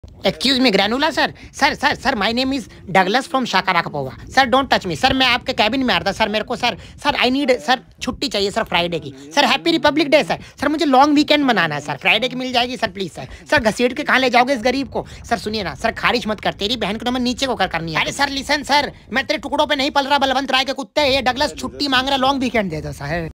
excuse me ग्रैनुला sir sir sir sir my name is Douglas from शाकाराकपोवा sir don't touch me sir मैं आपके cabin में आ रहा था सर मेरे को sir sir I need sir छुट्टी चाहिए सर फ्राइडे की sir happy republic day sir sir मुझे लॉन्ग वीकेंड मनाना है सर फ्राइडे की मिल जाएगी सर प्लीज सर घसीट के कहाँ ले जाओगे इस गरीब को सर सुनिए ना सर खारिज मत कर तेरी बहन को तो मैं नीचे को करनी है अरे सर लिसन सर मैं तेरे टुकड़ों पे नहीं पल रहा बलवंत राय के कुत्ते ये डगलस छुट्टी मांग रहा लॉन्ग वीकेंड दे दो सर